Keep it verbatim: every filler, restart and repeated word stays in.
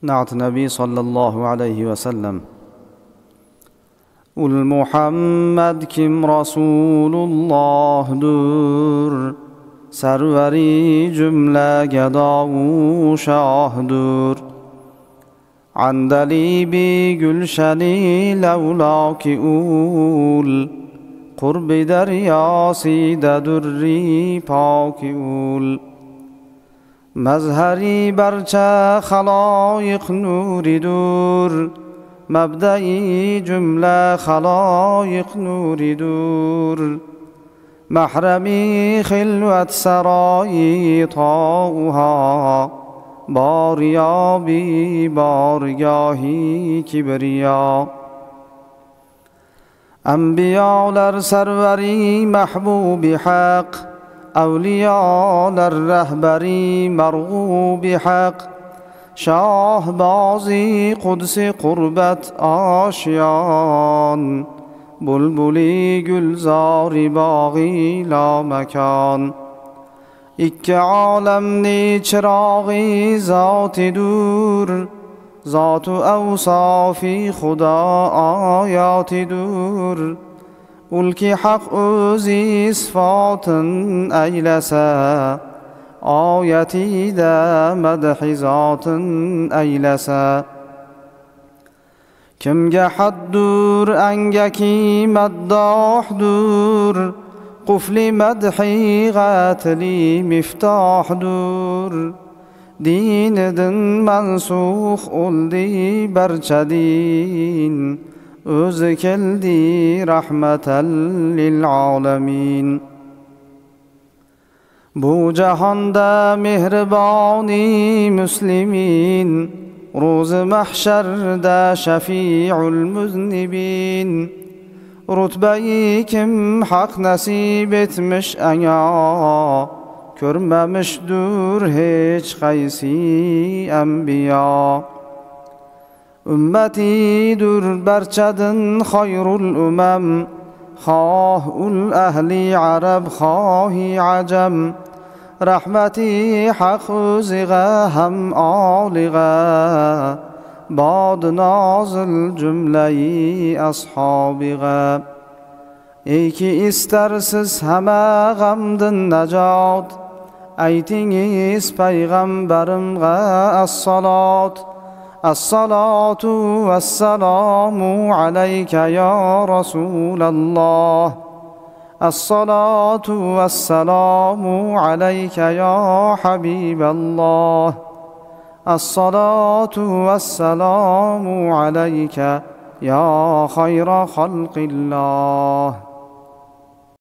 نعت نبی صلی الله علیه و سلم. ul Muhammed kim Rasulullah dur, serveri cümle gedavu şahdur. Andalibi gülşeni levlaki ul, kurbi deryasi de durri paki ul. Mezheri berçe halayık nuridur, mebde-i cümle halayık nuridur. Mahremi hilvet serayi tauha, bariya bi bargahi kibriya. Enbiyalar serveri mahbubi hak, evliyalar rehberi mergubi hak. Şahbazi kudsi kurbet aşiyan, bulbuli gülzari bağı la mekan. İki alemni çıraği zat-ı dur, zat-ı evsafi Khuda ayat-ı dur. Ul ki hak özü sıfatın eylese, ayeti de medhi zatın eylese. Kimge haddur engeki meddahdur, qufli medhi gatli miftahdur. Dinidin mensuh oldi berçedin, özü keldi rahmeten lil alemin. Bu cihanda mihribani müslimin, روز محشرda şefi'ul müznibin. Rutbeyi kim hak nasip etmiş aya, görmemiştir hiç kaysi enbiya. Ümmetidir berçedin hayrul umam, khahul ehli arab khahi acem. Rahmeti hak özüge hem aliga, bad nazil cümleyi ashabiga. Ey ki istersiz heme gamdın necat, eytiniz peygamberimge as-salat. As-salatu vesselamu aleyke ya Resulallah. الصلاة والسلام عليك يا حبيب الله. الصلاة والسلام عليك يا خير خلق الله.